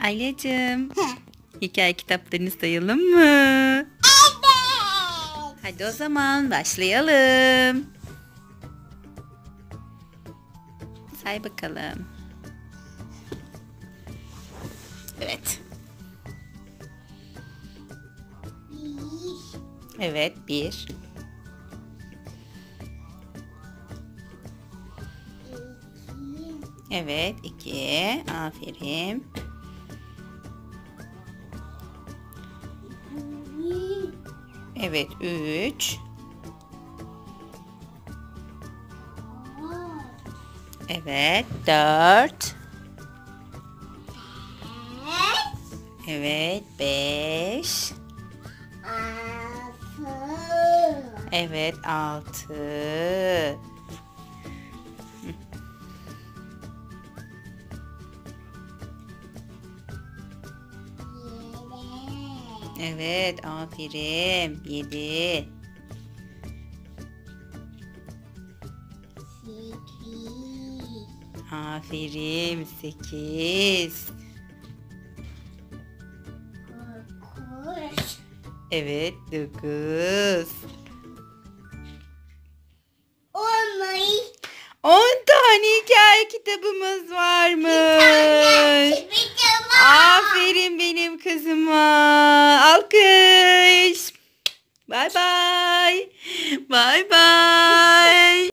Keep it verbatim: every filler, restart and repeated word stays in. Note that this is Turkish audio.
Aileciğim, hikaye kitaplarını sayalım mı? Evet. Hadi o zaman başlayalım. Say bakalım. Evet. Bir, Evet, bir. iki, Evet, iki. Aferin. üç, Evet, üç. dört, Evet, dört. beş, Evet, beş. altı, Evet, altı. yedi, Evet, aferin. Yedi. sekiz, Aferin. Sekiz. dokuz, Evet, dokuz. on. On tane hikaye kitabımız varmış. Aferin benim kızıma. Alkış. Bye bye. Bye bye.